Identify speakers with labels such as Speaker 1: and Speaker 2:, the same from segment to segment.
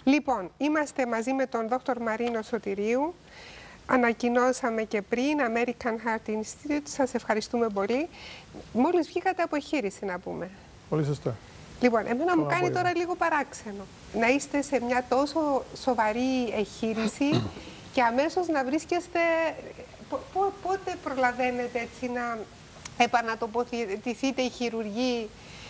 Speaker 1: Λοιπόν, είμαστε μαζί με τον Δόκτωρ Μαρίνο Σωτηρίου. Ανακοινώσαμε και πριν, American Heart Institute. Σας ευχαριστούμε πολύ. Μόλις βγήκατε από εγχείρηση, να πούμε.
Speaker 2: Πολύ σωστά.
Speaker 1: Λοιπόν, εμένα μου κάνει τώρα λίγο παράξενο να είστε σε μια τόσο σοβαρή εγχείρηση και αμέσως να βρίσκεστε... Πότε προλαβαίνετε έτσι να επανατοποθετηθείτε οι χειρουργοί?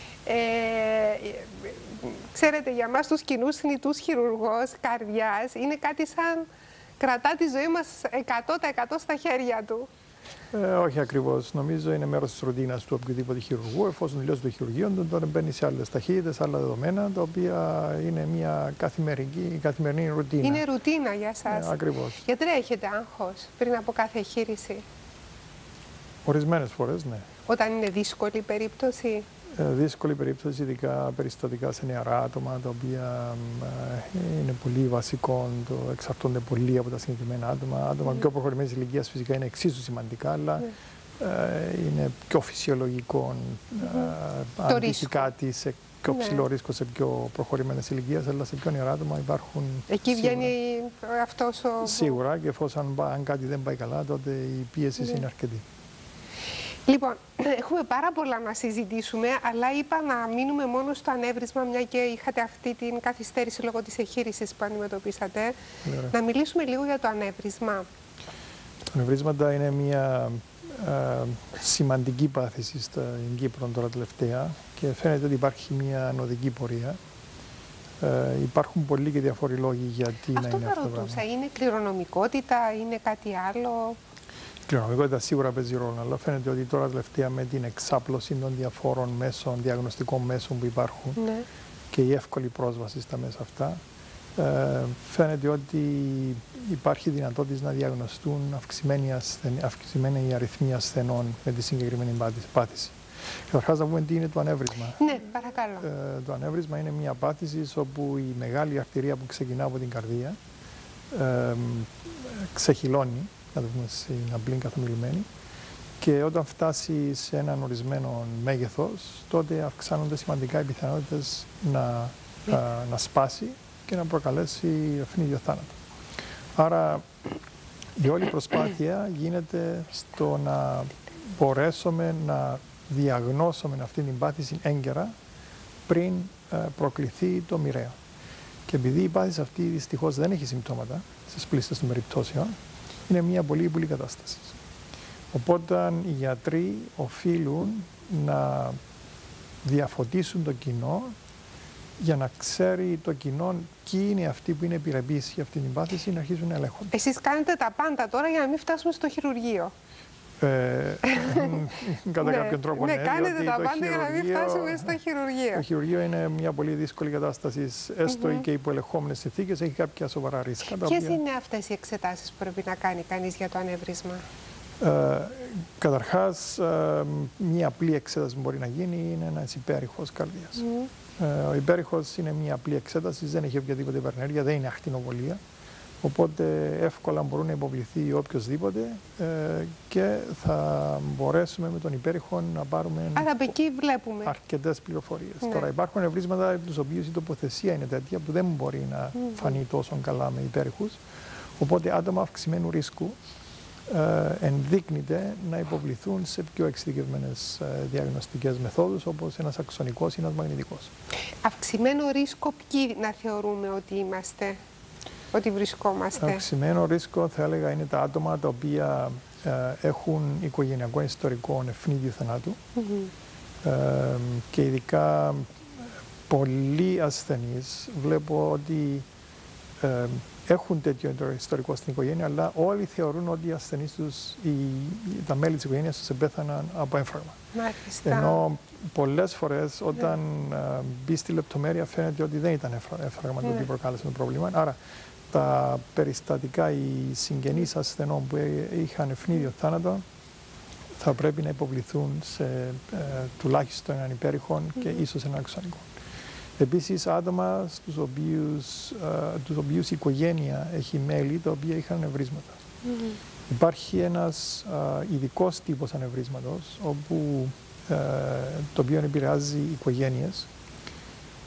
Speaker 1: Ξέρετε, για μας τους κοινούς θνητούς χειρουργός καρδιάς είναι κάτι σαν κρατά τη ζωή μας 100% στα χέρια του.
Speaker 2: Όχι ακριβώς. Νομίζω είναι μέρος της ρουτίνας του οποιοδήποτε χειρουργού. Εφόσον τελειώσει το χειρουργείο, τότε μπαίνει σε άλλες ταχύτητες, άλλα δεδομένα, τα οποία είναι μια καθημερινή ρουτίνα.
Speaker 1: Είναι ρουτίνα για σας.
Speaker 2: Ακριβώς.
Speaker 1: Γιατί έχετε άγχος πριν από κάθε εγχείρηση?
Speaker 2: Ορισμένες φορές, ναι.
Speaker 1: Όταν είναι δύσκολη περίπτωση?
Speaker 2: Δύσκολη περίπτωση, ειδικά περιστατικά σε νεαρά άτομα, τα οποία είναι πολύ βασικό, εξαρτώνται πολύ από τα συγκεκριμένα άτομα. Άτομα πιο προχωρημένης ηλικίας φυσικά είναι εξίσου σημαντικά, αλλά είναι πιο φυσιολογικό αν δείξει κάτι σε πιο ψηλό ρίσκο σε πιο προχωρημένες ηλικίες, αλλά σε πιο νεαρά άτομα υπάρχουν.
Speaker 1: Εκεί βγαίνει αυτός ο...
Speaker 2: Σίγουρα, και εφόσον αν κάτι δεν πάει καλά, τότε η πίεση είναι αρκετή.
Speaker 1: Λοιπόν, έχουμε πάρα πολλά να συζητήσουμε, αλλά είπα να μείνουμε μόνο στο ανέβρισμα, μια και είχατε αυτή την καθυστέρηση λόγω της εγχείρησης που αντιμετωπίσατε. Να μιλήσουμε λίγο για το ανέβρισμα.
Speaker 2: Τα ανεβρίσματα είναι μια σημαντική πάθηση στην Κύπρο τώρα τελευταία και φαίνεται ότι υπάρχει μια ανωδική πορεία. Υπάρχουν πολλοί και διάφοροι λόγοι γιατί να είναι αυτό το πράγμα.
Speaker 1: Είναι κληρονομικότητα, είναι κάτι άλλο?
Speaker 2: Η κληρονομικότητα σίγουρα παίζει ρόλο, αλλά φαίνεται ότι τώρα τελευταία με την εξάπλωση των διαφόρων μέσων, διαγνωστικών μέσων που υπάρχουν και η εύκολη πρόσβαση στα μέσα αυτά, φαίνεται ότι υπάρχει δυνατότητα να διαγνωστούν αυξημένη αριθμή ασθενών με τη συγκεκριμένη πάθηση. Καταρχάς να πούμε τι είναι το ανέβρισμα.
Speaker 1: Ναι, παρακαλώ.
Speaker 2: Το ανέβρισμα είναι μια πάθηση όπου η μεγάλη αρτηρία που ξεκινά από την καρδία ξεχυλώνει, να το πούμε στην απλή καθομιλημένη, και όταν φτάσει σε έναν ορισμένο μέγεθος, τότε αυξάνονται σημαντικά οι πιθανότητες να σπάσει και να προκαλέσει ευνίδιο θάνατο. Άρα η όλη προσπάθεια γίνεται στο να μπορέσουμε να διαγνώσουμε αυτή την πάθηση έγκαιρα πριν προκληθεί το μοιραίο. Και επειδή η πάθηση αυτή δυστυχώς δεν έχει συμπτώματα στις πλήστες των περιπτώσεων, είναι μια πολύ ύπουλη κατάσταση. Οπότε οι γιατροί οφείλουν να διαφωτίσουν το κοινό για να ξέρει το κοινό ποιοι είναι αυτοί που είναι επιρρεπείς για αυτή την πάθηση, να αρχίσουν να ελέγχουν.
Speaker 1: Εσείς κάνετε τα πάντα τώρα για να μην φτάσουμε στο χειρουργείο.
Speaker 2: Κατά κάποιον τρόπο,
Speaker 1: ναι, κάνετε τα πάντα για να μην φτάσουμε στο χειρουργείο.
Speaker 2: Το χειρουργείο είναι μια πολύ δύσκολη κατάσταση, έστω και υπό ελεγχόμενες συνθήκες, έχει κάποια σοβαρά ρίσκα.
Speaker 1: Ποιες είναι αυτές οι εξετάσεις που πρέπει να κάνει κανείς για το ανέβρισμα?
Speaker 2: Καταρχάς, μια απλή εξέταση που μπορεί να γίνει είναι ένας υπέρηχος καρδίας. Ο υπέρηχος είναι μια απλή εξέταση, δεν έχει οποιαδήποτε υπερνέρεια, δεν είναι ακτινοβολία. Οπότε εύκολα μπορούν να υποβληθεί οποιοσδήποτε και θα μπορέσουμε με τον υπέρηχο να πάρουμε αρκετές πληροφορίες. Τώρα υπάρχουν ευρίσματα τους οποίους η τοποθεσία είναι τέτοια που δεν μπορεί να φανεί τόσο καλά με υπέρηχους. Οπότε άτομα αυξημένου ρίσκου ενδείκνυται να υποβληθούν σε πιο εξειδικευμένες διαγνωστικές μεθόδους, όπως ένας αξονικός ή ένας μαγνητικός.
Speaker 1: Αυξημένο ρίσκο ποιοι να θεωρούμε ότι είμαστε? Ότι βρισκόμαστε?
Speaker 2: Αυξημένο ρίσκο θα έλεγα είναι τα άτομα τα οποία έχουν οικογενειακό ιστορικό ευνίδιου θανάτου και ειδικά πολλοί ασθενείς βλέπω ότι έχουν τέτοιο ιστορικό στην οικογένεια, αλλά όλοι θεωρούν ότι οι ασθενείς τους, τα μέλη της οικογένειας τους επέθαναν από έμφραγμα. Ενώ πολλές φορές όταν μπει στη λεπτομέρεια φαίνεται ότι δεν ήταν έμφραγμα το οποίο προκάλεσε το πρόβλημα. Άρα τα περιστατικά, οι συγγενείς ασθενών που είχαν ευνίδιο θάνατο θα πρέπει να υποβληθούν σε τουλάχιστον έναν υπέρηχο και ίσως έναν αξονικό. Επίσης, άτομα στους οποίους η οικογένεια έχει μέλη τα οποία είχαν ανεβρίσματα. Υπάρχει ένας ειδικός τύπος ανεβρίσματος, το οποίο επηρεάζει οικογένειες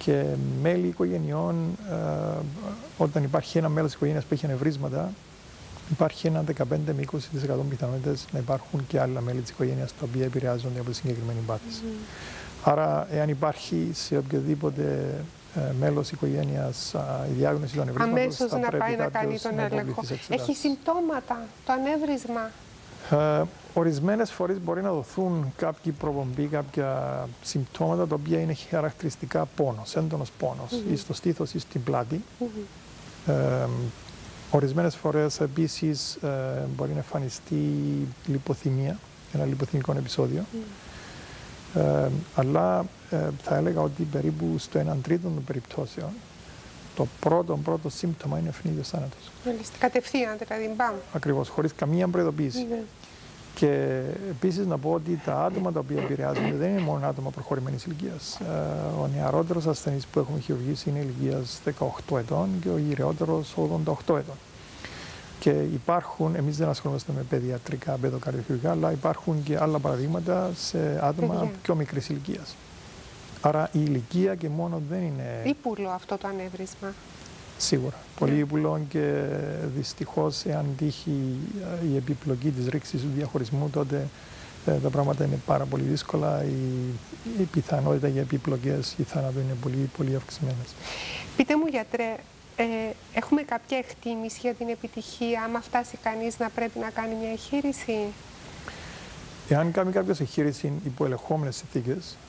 Speaker 2: Και μέλη οικογενειών, όταν υπάρχει ένα μέλος της οικογένειας που έχει ανεβρίσματα, υπάρχει ένα 15 με 20% πιθανότητες να υπάρχουν και άλλα μέλη της οικογένειας τα οποία επηρεάζονται από τη συγκεκριμένη πάθηση. Άρα, εάν υπάρχει σε οποιοδήποτε μέλος οικογένειας η διάγνωση του ανεβρίσματος,
Speaker 1: αμέσως να πάει να κάνει τον έλεγχο. Έχει συμπτώματα το ανέβρισμα?
Speaker 2: Ορισμένες φορές μπορεί να δοθούν κάποιοι προπομπή, κάποια συμπτώματα τα οποία είναι χαρακτηριστικά πόνος, έντονος πόνος, ή στο στήθος ή στην πλάτη. Ορισμένες φορές επίσης μπορεί να εμφανιστεί λιποθυμία, ένα λιποθυμικό επεισόδιο. Αλλά θα έλεγα ότι περίπου στο 1/3 των περιπτώσεων το πρώτο σύμπτωμα είναι ευνίδιος θάνατος.
Speaker 1: Κατευθείαν δηλαδή, μπαμ.
Speaker 2: Ακριβώς, χωρίς καμία προειδοποίηση. Και επίσης να πω ότι τα άτομα τα οποία επηρεάζονται δεν είναι μόνο άτομα προχωρημένης ηλικίας. Ο νεαρότερος ασθενής που έχουμε χειρουργήσει είναι ηλικίας 18 ετών και ο γυραιότερος 88 ετών. Και υπάρχουν, εμείς δεν ασχολούμαστε με παιδιατρικά, παιδοκαρδιοχειρουργικά, αλλά υπάρχουν και άλλα παραδείγματα σε άτομα πιο μικρής ηλικίας. Άρα η ηλικία και μόνο δεν είναι...
Speaker 1: Ύπουλο αυτό το ανέβρισμα.
Speaker 2: Σίγουρα. Πολύ ύπουλο και δυστυχώς εάν τύχει η επιπλοκή της ρήξης του διαχωρισμού, τότε τα πράγματα είναι πάρα πολύ δύσκολα. Η πιθανότητα για επιπλοκές ή θάνατο είναι πολύ, πολύ αυξημένες.
Speaker 1: Πείτε μου, γιατρέ, έχουμε κάποια εκτίμηση για την επιτυχία, άμα φτάσει κανείς να πρέπει να κάνει μια εγχείρηση?
Speaker 2: Εάν κάνει κάποιος εγχείρηση υπό ελεγχόμενες συνθήκες,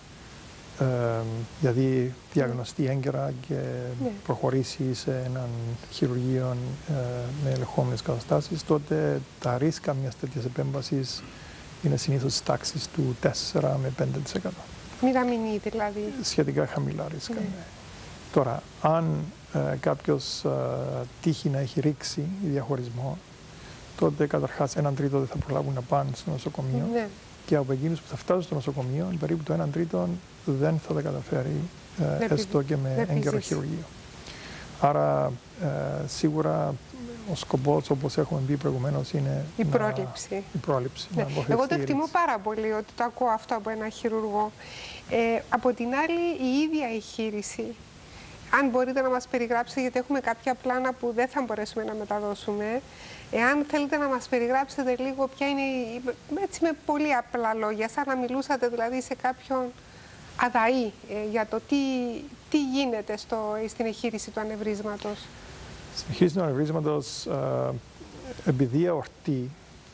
Speaker 2: δηλαδή διαγνωστεί έγκαιρα και προχωρήσει σε έναν χειρουργείο με ελεγχόμενες καταστάσεις, τότε τα ρίσκα μιας τέτοιας επέμβασης είναι συνήθως της τάξης του 4 με 5%.
Speaker 1: Μηδαμινή δηλαδή.
Speaker 2: Σχετικά χαμηλά ρίσκα. Τώρα, αν κάποιος τύχει να έχει ρίξει διαχωρισμό, τότε καταρχάς 1/3 δεν θα προλάβουν να πάνε στο νοσοκομείο. Και από εκείνους που θα φτάσουν στο νοσοκομείο, περίπου το 1/3 δεν θα τα καταφέρει έστω και με έγκαιρο χειρουργείο. Άρα, σίγουρα ο σκοπός, όπως έχουμε πει προηγουμένως, είναι
Speaker 1: η πρόληψη.
Speaker 2: Η πρόληψη.
Speaker 1: Εγώ το εκτιμώ πάρα πολύ ότι το ακούω αυτό από ένα χειρουργό. Από την άλλη, η ίδια εγχείρηση, αν μπορείτε να μας περιγράψετε, γιατί έχουμε κάποια πλάνα που δεν θα μπορέσουμε να μεταδώσουμε, εάν θέλετε να μας περιγράψετε λίγο ποια είναι, έτσι με πολύ απλά λόγια, σαν να μιλούσατε δηλαδή σε κάποιον αδαή για το τι γίνεται στην εγχείρηση του ανεβρίσματος.
Speaker 2: Στην εγχείρηση του ανεβρίσματος, επειδή η αορτή,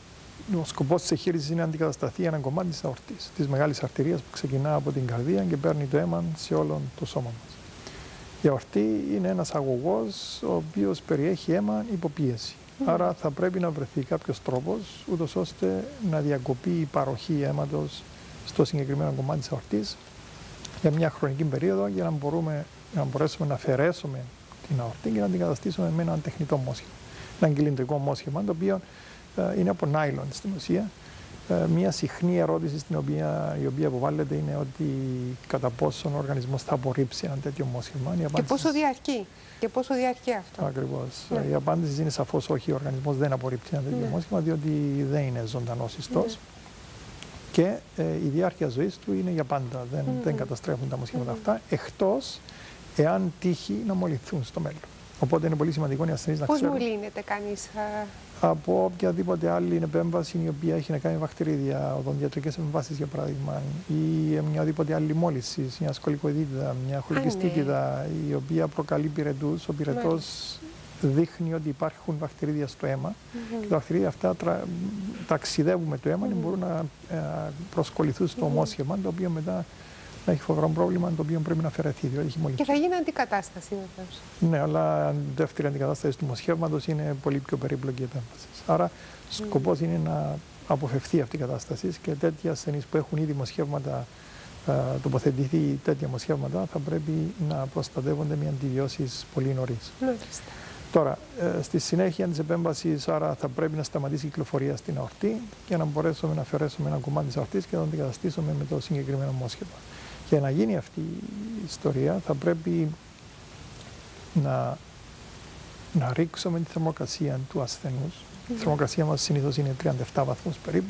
Speaker 2: ο σκοπός της εγχείρησης είναι να αντικατασταθεί ένα κομμάτι της αορτής, της μεγάλης αρτηρίας που ξεκινά από την καρδία και παίρνει το αίμα σε όλο το σώμα μας. Η αορτή είναι ένας αγωγός ο οποίος περιέχει αίμα υποπίεση. Άρα θα πρέπει να βρεθεί κάποιος τρόπος, ούτως ώστε να διακοπεί η παροχή αίματος στο συγκεκριμένο κομμάτι της αορτής για μια χρονική περίοδο, για να μπορέσουμε να αφαιρέσουμε την αορτή και να την καταστήσουμε με ένα τεχνητό μόσχημα. Ένα κυλινδρικό μόσχημα, το οποίο είναι από νάιλον στην ουσία. Μια συχνή ερώτηση η οποία αποβάλλεται είναι ότι κατά πόσο ο οργανισμός θα απορρίψει ένα τέτοιο μόσχημα.
Speaker 1: Και πόσο διαρκεί. Και πόσο διαρκεί αυτό.
Speaker 2: Ακριβώς. Η απάντηση είναι σαφώς όχι. Ο οργανισμός δεν απορρίπτει ένα τέτοιο μόσχημα, διότι δεν είναι ζωντανός ιστός. Και η διάρκεια ζωής του είναι για πάντα. Δεν καταστρέφουν τα μοσχήματα αυτά, εκτός εάν τύχει να μολυνθούν στο μέλλον. Οπότε είναι πολύ σημαντικό οι ασθενείς να ξέρουν.
Speaker 1: Πώς μολύνεται κανείς?
Speaker 2: Από οποιαδήποτε άλλη επέμβαση η οποία έχει να κάνει με βακτηρίδια, οδοντιατρικές επεμβάσεις για παράδειγμα, ή μια οδήποτε άλλη μόλυνση, μια σκολικοειδίτιδα, μια χολικιστίτιδα, η οποία προκαλεί πυρετούς. Ο πυρετός δείχνει ότι υπάρχουν βακτηρίδια στο αίμα και τα βακτηρίδια αυτά ταξιδεύουν με το αίμα και μπορούν να προσκοληθούν στο μόσχημα, το οποίο μετά να έχει φοβερό πρόβλημα, το οποίο πρέπει να αφαιρεθεί, διότι έχει μολυνθεί.
Speaker 1: Και θα γίνει αντικατάσταση βεβαίως.
Speaker 2: Ναι, αλλά δεύτερη αντικατάσταση του μοσχεύματος είναι πολύ πιο περίπλοκη επέμβαση. Άρα, σκοπός είναι να αποφευθεί αυτή η κατάσταση και τέτοιοι ασθενείς που έχουν ήδη μοσχεύματα, τοποθετηθεί τέτοια μοσχεύματα, θα πρέπει να προστατεύονται με αντιβιώσεις πολύ νωρίς. Τώρα, στη συνέχεια της επέμβασης, άρα θα πρέπει να σταματήσει η κυκλοφορία στην αορτή για να μπορέσουμε να αφαιρέσουμε ένα κομμάτι της αορτής και να το αντικαταστήσουμε με το συγκεκριμένο μόσχευμα. Για να γίνει αυτή η ιστορία θα πρέπει να ρίξουμε τη θερμοκρασία του ασθενούς. Η θερμοκρασία μας συνήθως είναι 37 βαθμούς περίπου.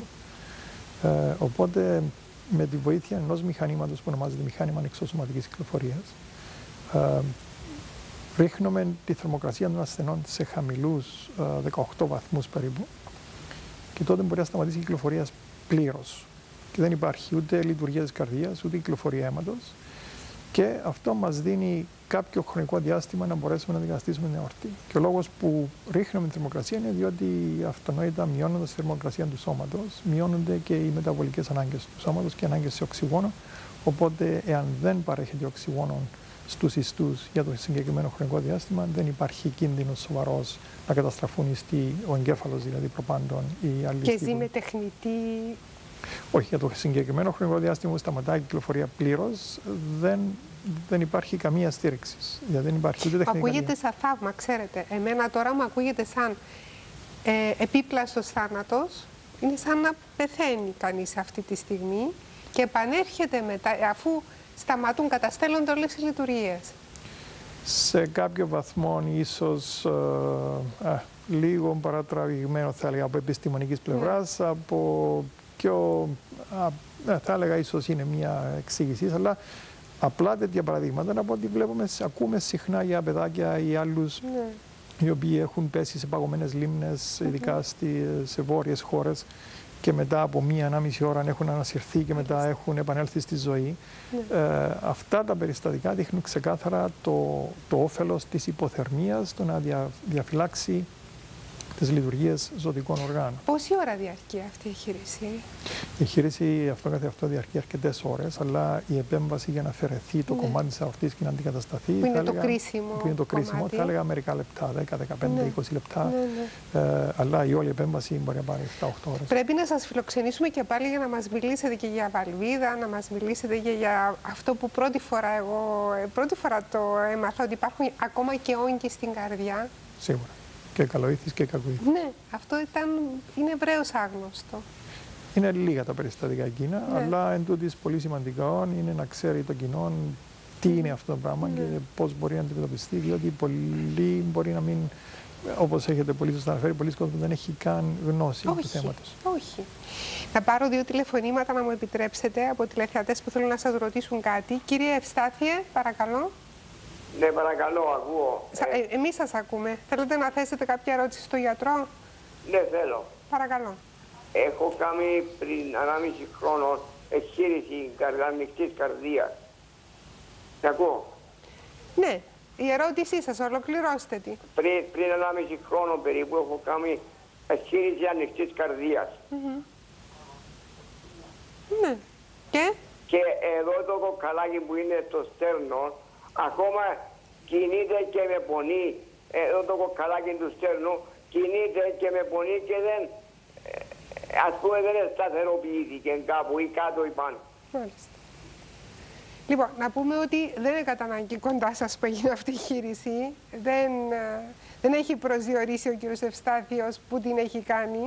Speaker 2: Οπότε με τη βοήθεια ενός μηχανήματος που ονομάζεται μηχάνημα ανεξωσωματικής κυκλοφορίας ρίχνουμε τη θερμοκρασία των ασθενών σε χαμηλούς 18 βαθμούς περίπου και τότε μπορεί να σταματήσει η κυκλοφορία πλήρως. Και δεν υπάρχει ούτε λειτουργία της καρδίας, ούτε κυκλοφορία αίματος. Και αυτό μας δίνει κάποιο χρονικό διάστημα να μπορέσουμε να αντικαταστήσουμε την αορτή. Και ο λόγος που ρίχνουμε τη θερμοκρασία είναι διότι αυτονόητα μειώνοντας τη θερμοκρασία του σώματος, μειώνονται και οι μεταβολικές ανάγκες του σώματος και ανάγκες σε οξυγόνο. Οπότε, εάν δεν παρέχεται οξυγόνο στους ιστούς για το συγκεκριμένο χρονικό διάστημα, δεν υπάρχει κίνδυνος σοβαρός να καταστραφούν ο εγκέφαλος, δηλαδή προπάντων ή άλλοι.
Speaker 1: Και ζει με τεχνητή.
Speaker 2: Όχι, για το συγκεκριμένο χρονικό διάστημα που σταματάει η κυκλοφορία πλήρως, δεν υπάρχει καμία στήριξη. Δεν υπάρχει ούτε τεχνική.
Speaker 1: Ακούγεται σαν θαύμα, ξέρετε. Εμένα τώρα μου ακούγεται σαν επίπλαστος θάνατος. Είναι σαν να πεθαίνει κανείς αυτή τη στιγμή και επανέρχεται μετά, αφού σταματούν, καταστέλλονται όλες οι λειτουργίες.
Speaker 2: Σε κάποιο βαθμό ίσως λίγο παρατραβηγμένο, θα έλεγα, από επιστημονικής πλευράς, από πιο, θα έλεγα, ίσως είναι μια εξήγηση, αλλά απλά τέτοια παραδείγματα από ό,τι ακούμε συχνά για παιδάκια ή άλλους οι οποίοι έχουν πέσει σε παγωμένες λίμνες, ειδικά σε βόρειες χώρες, και μετά από 1,5 ώρα έχουν ανασυρθεί και μετά έχουν επανέλθει στη ζωή. Αυτά τα περιστατικά δείχνουν ξεκάθαρα το όφελος της υποθερμίας, το να διαφυλάξει τις λειτουργίες ζωτικών οργάνων.
Speaker 1: Πόση ώρα διαρκεί αυτή η εγχείρηση?
Speaker 2: Η εγχείρηση αυτό καθ' αυτό διαρκεί αρκετές ώρες, αλλά η επέμβαση για να αφαιρεθεί το κομμάτι της αορτής και να αντικατασταθεί,
Speaker 1: που είναι το κρίσιμο,
Speaker 2: θα έλεγα μερικά λεπτά, 10, 15, 20 λεπτά, αλλά η όλη επέμβαση μπορεί να πάρει 7-8 ώρες.
Speaker 1: Πρέπει να σας φιλοξενήσουμε και πάλι για να μας μιλήσετε και για βαλβίδα, να μας μιλήσετε και για αυτό που πρώτη φορά το έμαθα, ότι υπάρχουν ακόμα και όγκοι στην καρδιά.
Speaker 2: Σίγουρα. Και καλοήθης και κακοήθης.
Speaker 1: Ναι, αυτό είναι ευρέως άγνωστο.
Speaker 2: Είναι λίγα τα περιστατικά εκείνα, αλλά εν τούτης πολύ σημαντικό είναι να ξέρει το κοινό τι είναι αυτό το πράγμα και πώς μπορεί να αντιμετωπιστεί, διότι πολλοί μπορεί να μην, όπως έχετε πολύ σωστά αναφέρει, πολλοί κόσμοι δεν έχει καν γνώση του θέματος.
Speaker 1: Όχι. Θα πάρω 2 τηλεφωνήματα, να μου επιτρέψετε, από τηλεθεατές που θέλουν να σας ρωτήσουν κάτι. Κύριε Ευστάθιε, παρακαλώ.
Speaker 3: Ναι, παρακαλώ, ακούω.
Speaker 1: Εμείς σας ακούμε. Θέλετε να θέσετε κάποια ερώτηση στο γιατρό?
Speaker 3: Ναι, θέλω.
Speaker 1: Παρακαλώ.
Speaker 3: Έχω κάνει πριν 1,5 χρόνο εγχείρηση ανοιχτής καρδίας. Τι ακούω?
Speaker 1: Ναι, η ερώτησή σας, ολοκληρώστε τη.
Speaker 3: Πριν 1,5 χρόνο περίπου έχω κάνει εγχείρηση ανοιχτής καρδίας.
Speaker 1: Ναι.
Speaker 3: Και εδώ το κοκαλάκι που είναι στο στέρνο, ακόμα κινείται και με πονεί. Εδώ το κοκαλάκι του στέρνου κινείται και με πονεί και δεν, ας πούμε, δεν σταθεροποιήθηκε κάπου ή κάτω ή πάνω.
Speaker 1: Μάλιστα. Λοιπόν, να πούμε ότι δεν είναι κατά ανάγκη κοντά σας που έγινε αυτή η εγχείρηση. Δεν έχει προσδιορίσει ο κ. Ευστάθιος που την έχει κάνει.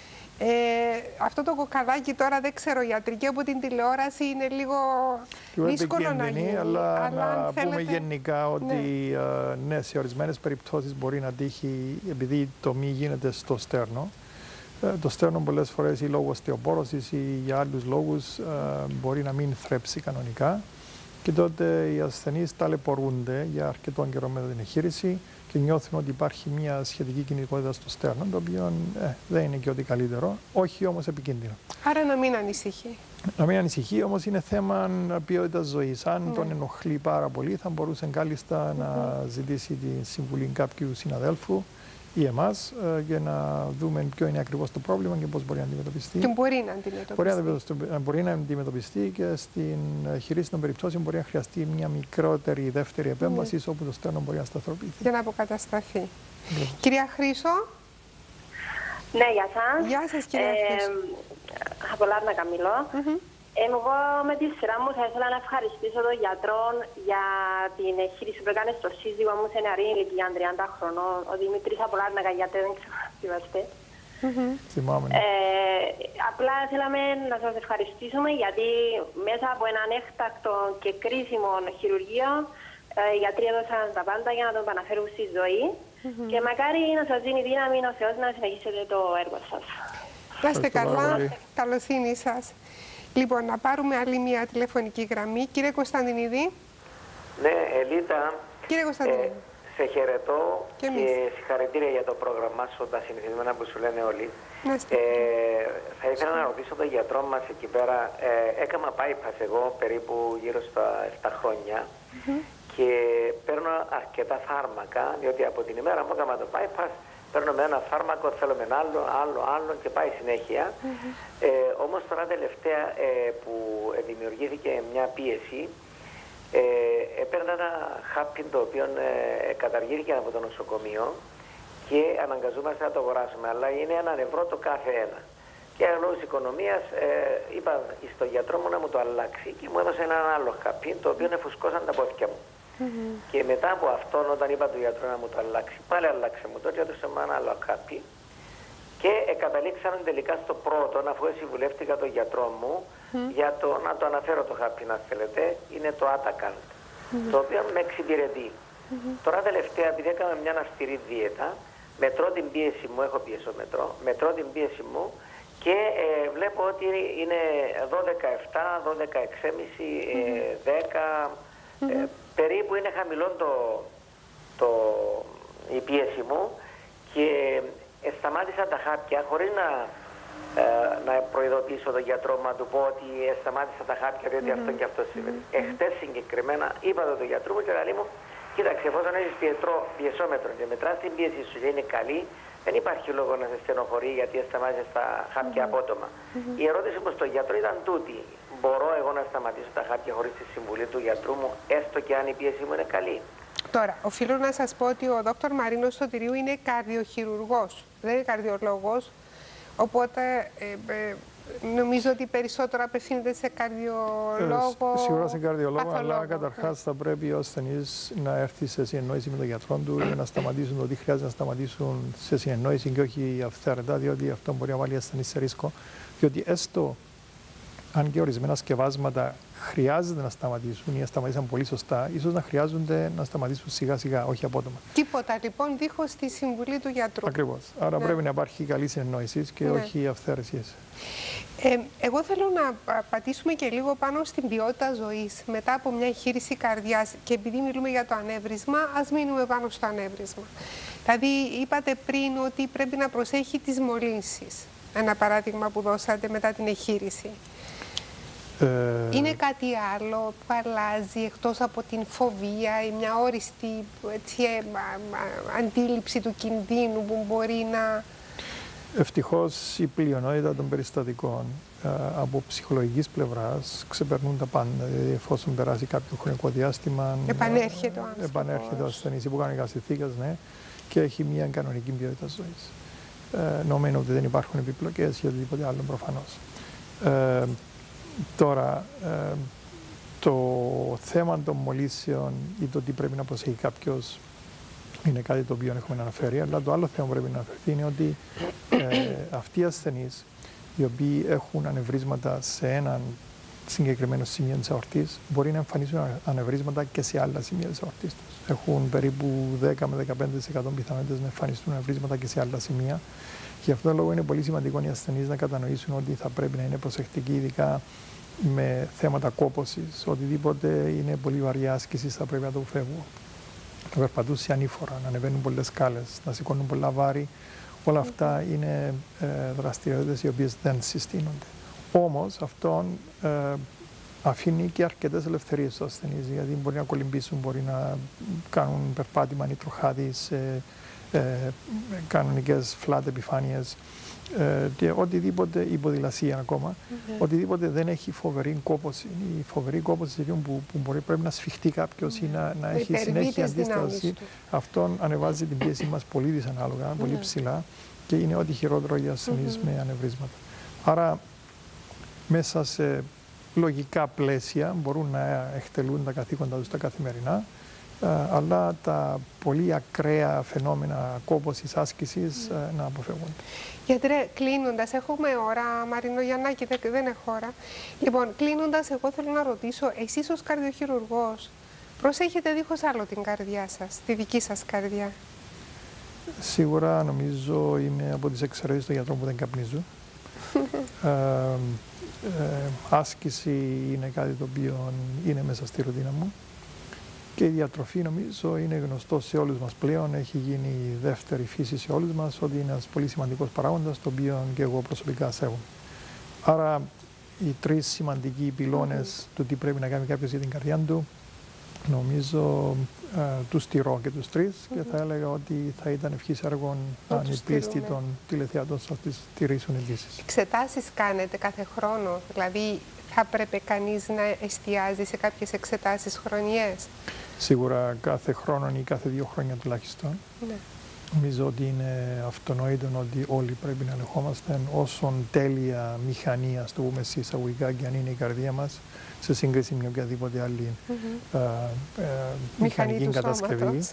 Speaker 1: Αυτό το κοκαλάκι τώρα δεν ξέρω, ιατρική από την τηλεόραση είναι λίγο δύσκολο να γίνει.
Speaker 2: Αλλά να πούμε γενικά ότι ναι, σε ορισμένες περιπτώσεις μπορεί να τύχει, επειδή το μη γίνεται στο στέρνο. Το στέρνο πολλές φορές ή λόγω οστεοπόρωσης ή για άλλους λόγους μπορεί να μην θρέψει κανονικά και τότε οι ασθενείς ταλαιπωρούνται για αρκετό καιρό μετά την εγχείρηση και νιώθουν ότι υπάρχει μια σχετική κινητικότητα στο στέρνο, το οποίο δεν είναι και ό,τι καλύτερο, όχι όμως επικίνδυνο.
Speaker 1: Άρα να μην ανησυχεί.
Speaker 2: Να μην ανησυχεί, όμως είναι θέμα ποιότητας ζωής. Αν τον ενοχλεί πάρα πολύ, θα μπορούσε κάλλιστα να ζητήσει τη συμβουλή κάποιου συναδέλφου ή εμάς για να δούμε ποιο είναι ακριβώς το πρόβλημα και πώς μπορεί να αντιμετωπιστεί.
Speaker 1: Και μπορεί να αντιμετωπιστεί.
Speaker 2: Μπορεί να αντιμετωπιστεί και στην χειρίση των περιπτώσεων μπορεί να χρειαστεί μια μικρότερη δεύτερη επέμβαση όπου το στέρνο μπορεί να σταθεροποιηθεί.
Speaker 1: Για να αποκατασταθεί. Κυρία Χρύσο.
Speaker 4: Ναι, γεια σας.
Speaker 1: Γεια σας, κυρία Χρύσο.
Speaker 4: Από Λάρνα Καμιλό. Εγώ με τη σειρά μου θα ήθελα να ευχαριστήσω τον γιατρό για την εγχείρηση που έκανε στο σύζυγό μου σε νεαρή ηλικία 30 χρονών. Ο Δημήτρης από Λάρνακα, γιατί δεν ξέρω τι είμαστε.
Speaker 2: Θυμάμαι.
Speaker 4: Απλά θέλαμε να σας ευχαριστήσουμε γιατί μέσα από έναν έκτακτο και κρίσιμο χειρουργείο οι γιατροί έδωσαν τα πάντα για να τον επαναφέρουν στη ζωή. Και μακάρι να σας δίνει δύναμη ο Θεός να συνεχίσετε το έργο σας.
Speaker 1: Να είστε καλά, καλοσύνη σας. Λοιπόν, να πάρουμε άλλη μια τηλεφωνική γραμμή. Κύριε Κωνσταντινίδη.
Speaker 5: Ναι, Ελίτα,
Speaker 1: Κύριε Κωνσταντίνου.
Speaker 5: σε χαιρετώ
Speaker 1: και
Speaker 5: συγχαρητήρια για το πρόγραμμά σου, τα συνηθισμένα που σου λένε όλοι. Θα ήθελα να ρωτήσω τον γιατρό μας εκεί πέρα. Έκανα bypass εγώ περίπου γύρω στα 7 χρόνια και παίρνω αρκετά φάρμακα, διότι από την ημέρα μου έκανα το bypass, παίρνω με ένα φάρμακο, θέλω με ένα άλλο και πάει συνέχεια. Όμως τώρα τελευταία που δημιουργήθηκε μια πίεση, έπαιρνα ένα χάπιν το οποίο καταργήθηκε από το νοσοκομείο και αναγκαζόμαστε να το αγοράσουμε, αλλά είναι ένα ευρώ το κάθε ένα. Και λόγω της οικονομίας είπα στον γιατρό μου να μου το αλλάξει και μου έδωσε ένα άλλο χάπιν το οποίο εφουσκώσαν τα πόδια μου. Και μετά από αυτόν, όταν είπα του γιατρού να μου το αλλάξει, πάλι αλλάξε μου το και έδωσε μου ένα άλλο χάπι. Και καταλήξαμε τελικά στο πρώτο, αφού συμβουλεύτηκα τον γιατρό μου, για το να το αναφέρω το χάπι, να θέλετε, είναι το Atacant, το οποίο με εξυπηρετεί. Τώρα τελευταία, επειδή έκανα μια αυστηρή δίαιτα, μετρώ την πίεση μου, έχω πιεσόμετρο, μετρώ την πίεση μου και βλέπω ότι είναι 12,7, 12,6,5, 10, περίπου είναι χαμηλό η πίεση μου και σταμάτησα τα χάπια χωρίς να προειδοποιήσω τον γιατρό μου, να του πω ότι σταμάτησα τα χάπια διότι αυτό και αυτό συμβαίνει. Εχθές συγκεκριμένα είπα το γιατρού μου και λέει μου, κοίταξε, εφόσον έχεις πιεσόμετρο και μετράς την πίεση σου και είναι καλή, δεν υπάρχει λόγο να σε στενοχωρεί γιατί σταμάτησες τα χάπια απότομα. Η ερώτηση μου στον γιατρό ήταν τούτη. Μπορώ εγώ να σταματήσω τα χάπια χωρίς τη συμβουλή του γιατρού μου, έστω και αν η πίεση μου είναι καλή?
Speaker 1: Τώρα, οφείλω να σας πω ότι ο Δόκτωρ Μαρίνος Σωτηρίου είναι καρδιοχειρουργός, δεν είναι καρδιολόγος, οπότε νομίζω ότι περισσότερο απευθύνεται σε καρδιολόγο.
Speaker 2: Σίγουρα σε καρδιολόγο, αλλά καταρχάς θα πρέπει ο ασθενής να έρθει σε συνεννόηση με τον γιατρό του για να σταματήσουν το ότι χρειάζεται να σταματήσουν σε συνεννόηση και όχι αυθαίρετα, διότι αυτό μπορεί να βάλει ασθενή σε ρίσκο. Διότι έστω αν και ορισμένα σκευάσματα χρειάζεται να σταματήσουν ή να σταματήσουν πολύ σωστά, ίσως να χρειάζονται να σταματήσουν σιγά σιγά, όχι απότομα.
Speaker 1: Τίποτα λοιπόν δίχως τη συμβουλή του γιατρού.
Speaker 2: Ακριβώς. Άρα πρέπει να υπάρχει καλή συνεννόηση και όχι αυθαίρεσίες.
Speaker 1: Εγώ θέλω να πατήσουμε και λίγο πάνω στην ποιότητα ζωής μετά από μια εγχείρηση καρδιάς. Και επειδή μιλούμε για το ανέβρισμα, ας μείνουμε πάνω στο ανέβρισμα. Δηλαδή, είπατε πριν ότι πρέπει να προσέχει τις μολύνσεις. Ένα παράδειγμα που δώσατε μετά την εγχείρηση. Είναι κάτι άλλο που αλλάζει εκτός από την φοβία ή μια όριστη αντίληψη του κινδύνου που μπορεί να...
Speaker 2: Ευτυχώς η πλειονότητα των περιστατικών από ψυχολογικής πλευράς ξεπερνούν τα πάντα. Δηλαδή, εφόσον περάσει κάποιο χρονικό διάστημα, επανέρχεται ο ασθενής υπό κανονικές συνθήκες, ναι, και έχει μια κανονική ποιότητα ζωής. Νομίζω ότι δεν υπάρχουν επιπλοκές ή οτιδήποτε άλλο προφανώς. Τώρα, το θέμα των μολύσεων ή το τι πρέπει να προσέχει κάποιος είναι κάτι το οποίο έχουμε αναφέρει, αλλά το άλλο θέμα που πρέπει να αναφερθεί είναι ότι αυτοί οι ασθενείς οι οποίοι έχουν ανεβρίσματα σε έναν συγκεκριμένο σημείο της αορτής μπορεί να εμφανίσουν ανεβρίσματα και σε άλλα σημεία της αορτής τους. Έχουν περίπου 10 με 15% πιθανότητες να εμφανιστούν ανεβρίσματα και σε άλλα σημεία. Γι' αυτόν τον λόγο είναι πολύ σημαντικό οι ασθενείς να κατανοήσουν ότι θα πρέπει να είναι προσεκτικοί, ειδικά με θέματα κόπωσης. Οτιδήποτε είναι πολύ βαριά άσκηση θα πρέπει να το φεύγουν. Να περπατούν σε ανήφορα, να ανεβαίνουν πολλές σκάλες, να σηκώνουν πολλά βάρη. Όλα αυτά είναι δραστηριότητες οι οποίες δεν συστήνονται. Όμως αυτό αφήνει και αρκετές ελευθερίες στους ασθενείς, γιατί μπορεί να κολυμπήσουν, μπορεί να κάνουν περπάτημα νητροχάδι σε κανονικές flat επιφάνειες και οτιδήποτε, υποδηλασία ακόμα, οτιδήποτε δεν έχει φοβερή κόπωση. Η φοβερή κόπωση που πρέπει να σφιχτεί κάποιος ή να έχει συνέχεια αντίσταση, αυτό ανεβάζει την πίεση μας πολύ δυσανάλογα, πολύ ψηλά και είναι ό,τι χειρότερο για ασθενείς με ανεβρίσματα. Άρα, μέσα σε λογικά πλαίσια μπορούν να εκτελούν τα καθήκοντα τους τα καθημερινά, αλλά τα πολύ ακραία φαινόμενα κόπωσης, άσκησης να αποφεύγονται.
Speaker 1: Γιατρέ, κλείνοντας, έχουμε ώρα, Μαρίνο Γιαννάκη, δεν έχω ώρα. Λοιπόν, κλείνοντας, εγώ θέλω να ρωτήσω, εσείς ως καρδιοχειρουργός, προσέχετε δίχως άλλο την καρδιά σας, τη δική σας καρδιά?
Speaker 2: Σίγουρα, νομίζω, είμαι από τις εξαιρέσεις των γιατρών που δεν καπνίζουν. Άσκηση είναι κάτι το οποίο είναι μέσα στη ρουτίνα μου. Και η διατροφή νομίζω είναι γνωστό σε όλους μας πλέον, έχει γίνει η δεύτερη φύση σε όλους μας, ότι είναι ένας πολύ σημαντικός παράγοντας, το οποίο και εγώ προσωπικά σέβομαι. Άρα οι τρεις σημαντικοί πυλώνες του τι πρέπει να κάνει κάποιος για την καρδιά του, νομίζω τους τηρώ και τους τρεις και θα έλεγα ότι θα ήταν ευχής έργων αν οι πίστη των τηλεθεατών σας τις τηρήσουν επίσης.
Speaker 1: Εξετάσεις κάνετε κάθε χρόνο, δηλαδή θα πρέπει κανείς να εστιάζει σε κάποιες εξετάσεις χρονιές?
Speaker 2: Σίγουρα κάθε χρόνο ή κάθε 2 χρόνια τουλάχιστον. Ναι. Νομίζω ότι είναι αυτονόητο ότι όλοι πρέπει να ελεγχόμαστε όσον τέλεια μηχανή, ας το πούμε εισαγωγικά, και αν είναι η καρδία μας, σε σύγκριση με οποιαδήποτε άλλη μηχανική κατασκευή.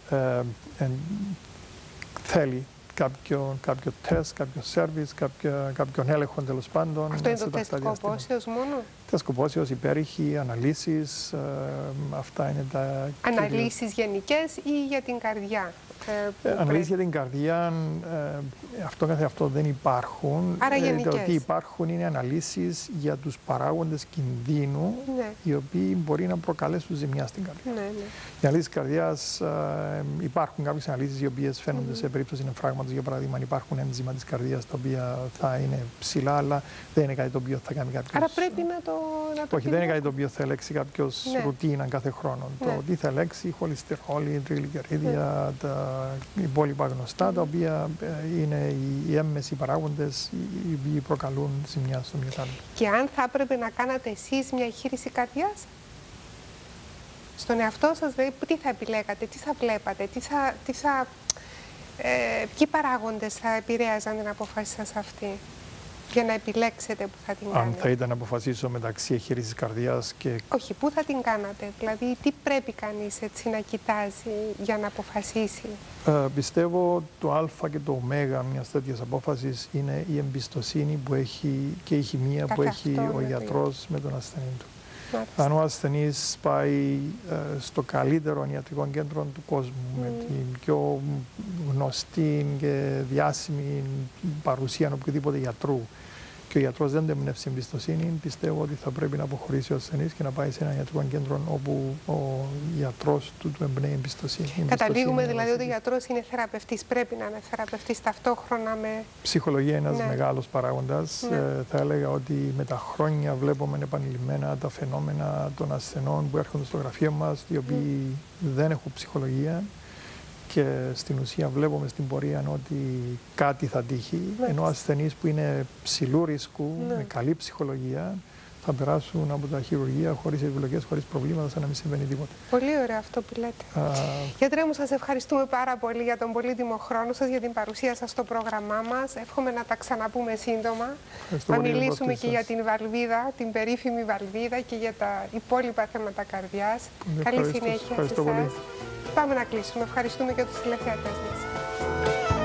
Speaker 2: Θέλει κάποιο τεστ, κάποιο σέρβις, κάποιον έλεγχο τέλος πάντων.
Speaker 1: Αυτό είναι το τεστ κοπόσεως μόνο?
Speaker 2: Τεστ κοπόσεως, υπέροχοι, αναλύσεις, αυτά είναι τα...
Speaker 1: Αναλύσεις γενικές ή για την καρδιά?
Speaker 2: Αναλύσεις για την καρδιά, αυτό καθ' αυτό δεν υπάρχουν.
Speaker 1: Άρα γενικές.
Speaker 2: Το ότι υπάρχουν είναι αναλύσεις για τους παράγοντες κινδύνου, ναι, οι οποίοι μπορεί να προκαλέσουν ζημιά στην καρδιά. Ναι, ναι. Οι αναλύσεις καρδιάς, υπάρχουν κάποιες αναλύσεις οι οποίες φαίνονται σε περίπτωση εμφράγματος, για παράδειγμα, αν υπάρχουν ένζημα της καρδιάς τα οποία θα είναι ψηλά, αλλά δεν είναι κάτι το οποίο θα κάνει κάποιος.
Speaker 1: Άρα πρέπει να το
Speaker 2: όχι, δεν είναι κάτι το οποίο θα ελέγξει κάποιος ρουτίνα κάθε χρόνο. Ναι. Το τι θα ελέγξει, χολυστερόλη, τριγλικερίδια, τα υπόλοιπα γνωστά, τα οποία είναι οι έμμεσοι παράγοντες οι οποίοι προκαλούν ζημιά στο μυαλό.
Speaker 1: Και αν θα έπρεπε να κάνατε εσείς μια εγχείρηση καρδιάς, στον εαυτό σας, δηλαδή, τι θα επιλέγατε, τι θα βλέπατε, ποιοι παράγοντες θα επηρέαζαν την απόφαση σας αυτή, για να επιλέξετε που θα την κάνετε?
Speaker 2: Αν θα ήταν να αποφασίσω μεταξύ εγχείρησης καρδιάς και...
Speaker 1: Όχι, πού θα την κάνατε, δηλαδή τι πρέπει κανείς έτσι να κοιτάζει για να αποφασίσει?
Speaker 2: Πιστεύω το α και το ω μιας τέτοιας απόφασης είναι η εμπιστοσύνη που έχει και η χημεία που έχει ο γιατρός με τον ασθενή του. Μάλιστα. Αν ο ασθενής πάει στο καλύτερο ιατρικό κέντρο του κόσμου, με την πιο γνωστή και διάσημη παρουσία οποιοδήποτε γιατρού, και ο γιατρός δεν του εμπνεύσει εμπιστοσύνη, πιστεύω ότι θα πρέπει να αποχωρήσει ο ασθενής και να πάει σε ένα ιατρικό κέντρο όπου ο γιατρός του εμπνέει εμπιστοσύνη.
Speaker 1: Καταλήγουμε δηλαδή ότι ο γιατρός είναι θεραπευτής, πρέπει να είναι θεραπευτής ταυτόχρονα με...
Speaker 2: Ψυχολογία είναι ένας μεγάλος παράγοντας. Θα έλεγα ότι με τα χρόνια βλέπουμε επανειλημμένα τα φαινόμενα των ασθενών που έρχονται στο γραφείο μας, οι οποίοι δεν έχουν ψυχολογία. Και στην ουσία βλέπουμε στην πορεία ότι κάτι θα τύχει, ενώ ασθενείς που είναι ψηλού ρίσκου, με καλή ψυχολογία, θα περάσουν από τα χειρουργεία χωρίς επιλογές, χωρίς προβλήματα, σαν να μην συμβαίνει τίποτα.
Speaker 1: Πολύ ωραίο αυτό που λέτε. Γιατρέ μου, σας ευχαριστούμε πάρα πολύ για τον πολύτιμο χρόνο σας, για την παρουσία σας στο πρόγραμμά μας. Εύχομαι να τα ξαναπούμε σύντομα. Να μιλήσουμε και για την βαλβίδα, την περίφημη βαλβίδα, και για τα υπόλοιπα θέματα καρδιάς. Καλή συνέχεια σε εσάς. Πάμε να κλείσουμε. Ευχαριστούμε και τους τηλεθεατές μας.